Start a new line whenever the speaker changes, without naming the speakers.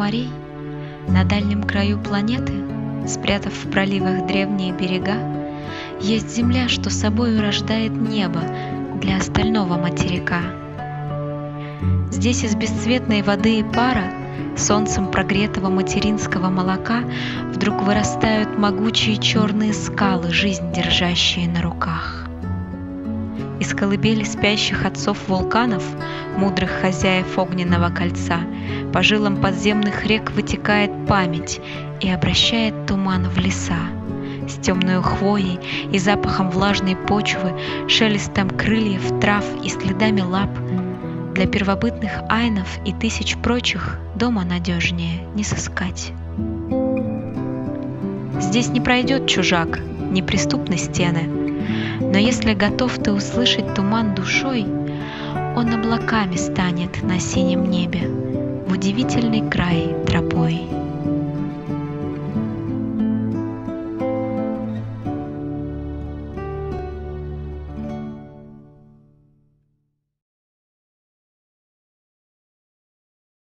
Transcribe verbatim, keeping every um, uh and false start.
морей, на дальнем краю планеты, спрятав в проливах древние берега, есть земля, что собою рождает небо для остального материка. Здесь из бесцветной воды и пара, солнцем прогретого материнского молока, вдруг вырастают могучие черные скалы, жизнь держащие на руках. Из колыбели спящих отцов вулканов, мудрых хозяев огненного кольца, по жилам подземных рек вытекает память и обращает туман в леса. С темной хвоей и запахом влажной почвы, шелестом крыльев, трав и следами лап. Для первобытных айнов и тысяч прочих дома надежнее не сыскать. Здесь не пройдет чужак, неприступны стены, но если готов ты услышать туман душой, он облаками станет на синем небе, в удивительный край тропой.